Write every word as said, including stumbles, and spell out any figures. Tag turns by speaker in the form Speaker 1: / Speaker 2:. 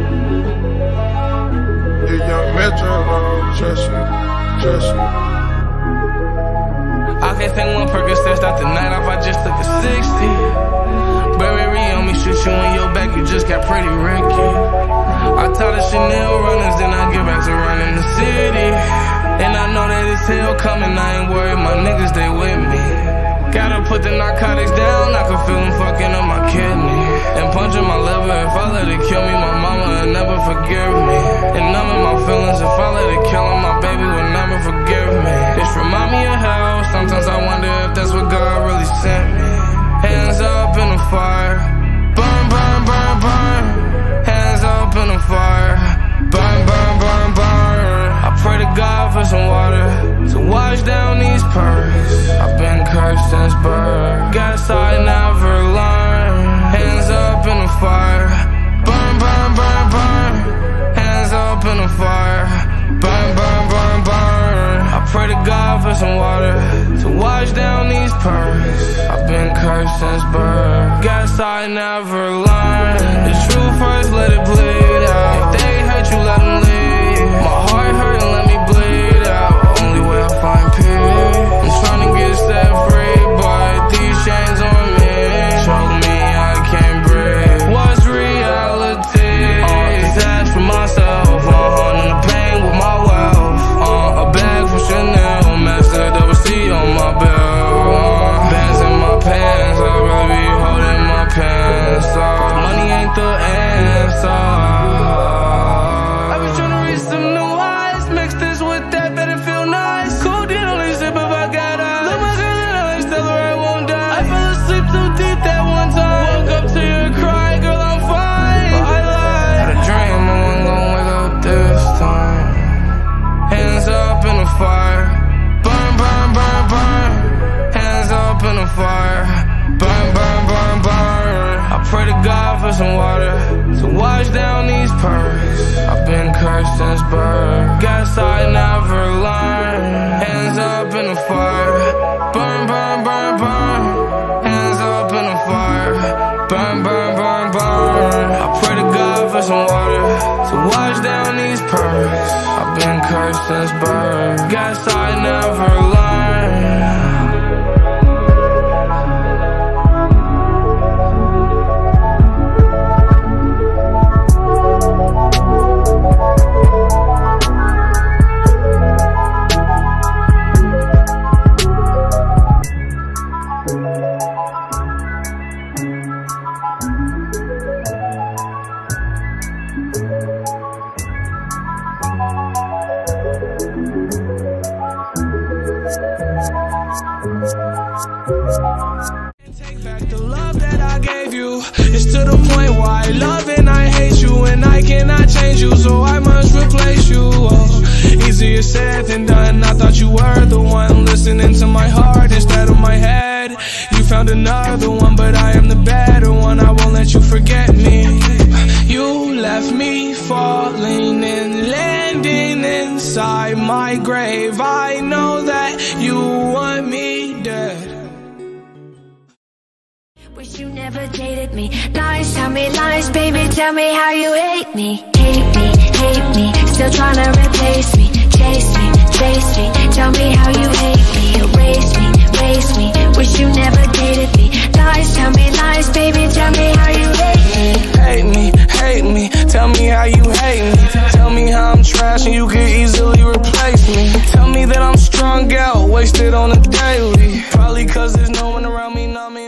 Speaker 1: Yeah, young Metro, trust you, trust you.
Speaker 2: I can't take one Percocet, start the night off, I just took a sixty. Burberry on me, shoot you in your back, you just got pretty Ricky. I taught the Chanel runners, then I get back to running the city. And I know that it's hell coming, I ain't worried, my niggas, they with me. Gotta put the narcotics down, I can feel them fucking up my kidney. And punching my liver, if I let it kill me, my mama will never forgive me. And numbing my feelings, if I let it kill him, my baby will never forgive me. This remind me of hell, sometimes I wonder if that's what God really sent me. Hands up in the fire, burn, burn, burn, burn. Hands up in the fire, burn, burn, burn, burn. I pray to God for some water to wash down these Percs. I've been cursed since birth, guess I never learned. Hands up in the fire, burn, burn, burn, burn. Hands up in the fire, burn, burn, burn, burn. I pray to God for some water to wash down these Percs. I've been cursed since birth, guess I never learned. The truth first, let it bleed out. If they hurt you, let them leave. My heart hurt and let me bleed out. Only way I find peace. I'm trying to get set free, but these chains on me choke me, I can't breathe. What's reality? Uh, detached from myself, uh, in the pain with my wealth. Uh, a bag from Chanel, master double C on my belt. Uh, bands in my pants, I'd rather be holding my pants. Uh, money ain't the answer. I've been trying to reach some new highs, mix this with that, better feel nice. Cool deal, only sip if I got eyes. Look my girl in eyes, tell her I won't die. I fell asleep too deep that one time. Woke up to you crying, girl, I'm fine. But I lied. Had a dream, I wasn't gonna wake up this time. Hands up in the fire, burn, burn, burn, burn. Hands up in the fire, burn, burn, burn, burn. I pray to God for some water to wash down these Percs. I've been cursed since birth, guess I never learned. Hands up in the fire, burn, burn, burn, burn. Hands up in the fire, burn, burn, burn, burn. I pray to God for some water to wash down these Percs. I've been cursed since birth, guess I never learned. Take back the love that I gave you. It's to the point why I love and I hate you, and I cannot change you, so I must replace you. Oh, easier said than done. I thought you were the one listening to my heart instead of my head. You found another one, but I am the better one. I won't let you forget me. You left me falling and landing inside my grave. I know that you want me dead.
Speaker 3: Wish you never dated me. Lies, tell me lies, baby, tell me how you hate me. Hate me, hate me, still tryna replace me. Chase me, chase me, tell me how you hate me. Erase me, erase me, wish you never dated me. Lies, tell me lies, baby, tell me how you hate me.
Speaker 2: Hate me, hate me, tell me how you hate me. Tell me how I'm trash and you could easily replace me. Tell me that I'm strung out, wasted on a daily. Probably cause there's no one around me, not me.